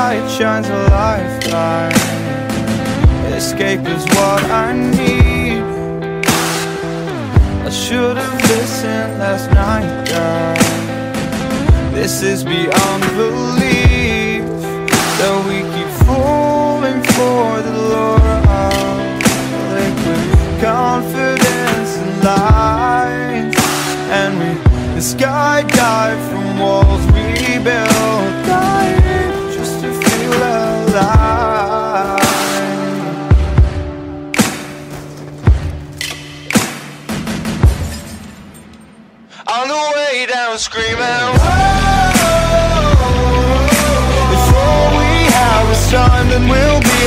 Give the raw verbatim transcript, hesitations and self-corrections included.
light shines a lifeline. Escape is what I need. I should have listened last night, God. This is beyond belief, that we keep falling for the lure of liquid confidence and lies. And we skydive from walls we built, dying just to feel alive. On the way down screaming, whoa. Before we have a son, then we'll be